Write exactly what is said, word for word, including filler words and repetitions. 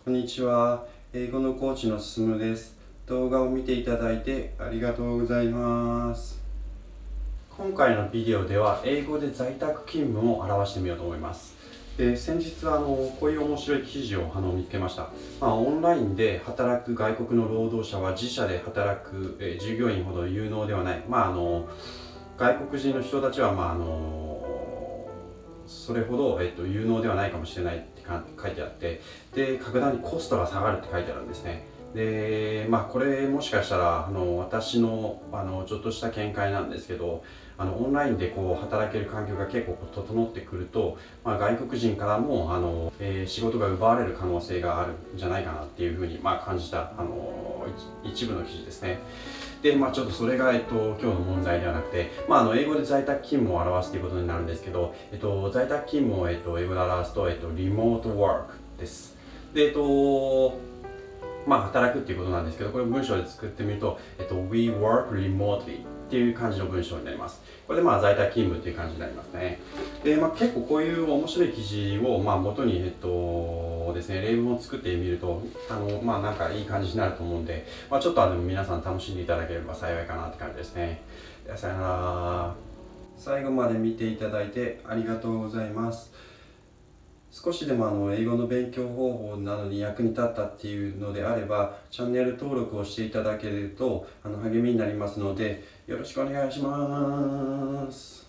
こんにちは。英語のコーチのすむです。動画を見ていただいてありがとうございます。今回のビデオでは英語で在宅勤務を表してみようと思います。で先日あのこういう面白い記事をあの見つけました。まあ、オンラインで働く外国の労働者は自社で働く、えー、従業員ほど有能ではない。まあ、あの外国人の人たちは、まあ、あのそれほど、えっと、有能ではないかもしれないって書いてあって、で格段にコストが下がるって書いてあるんですね。でまあこれもしかしたらあの私のあのちょっとした見解なんですけど、あのオンラインでこう働ける環境が結構整ってくると、まあ、外国人からもあの、えー、仕事が奪われる可能性があるんじゃないかなっていうふうに、まあ、感じたあの一部の記事ですね。でまあちょっとそれが、えっと、今日の問題ではなくて、まあ、あの英語で在宅勤務を表すということになるんですけど、えっと、在宅勤務を、えっと、英語で表すと、えっと、リモートワークです。で、えっとまあ、働くっていうことなんですけど、これを文章で作ってみると、えっと、We work remotely っていう感じの文章になります。これでまあ在宅勤務っていう感じになりますね。で、まあ、結構こういう面白い記事をまあ元に、えっとですね、例文を作ってみると、あのまあなんかいい感じになると思うんで、まあ、ちょっとあの皆さん楽しんでいただければ幸いかなって感じですね。ではさよなら。最後まで見ていただいてありがとうございます。少しでもあの英語の勉強方法などに役に立ったっていうのであれば、チャンネル登録をしていただけるとあの励みになりますので、よろしくお願いします。